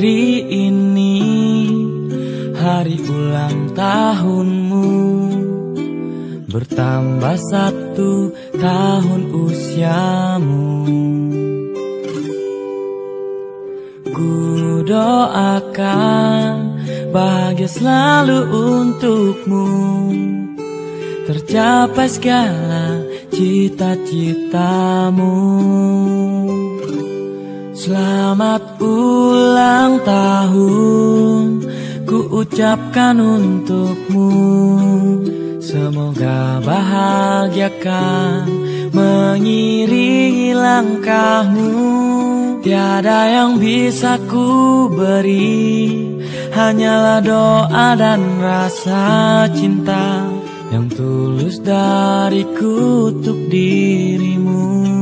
Hari ini hari ulang tahunmu, bertambah 1 tahun usiamu. Ku doakan bahagia selalu untukmu, tercapai segala cita-citamu. Selamat ulang tahun ku ucapkan untukmu, semoga bahagia kan mengiringi langkahmu. Tiada yang bisa ku beri, hanyalah doa dan rasa cinta yang tulus dariku untuk dirimu.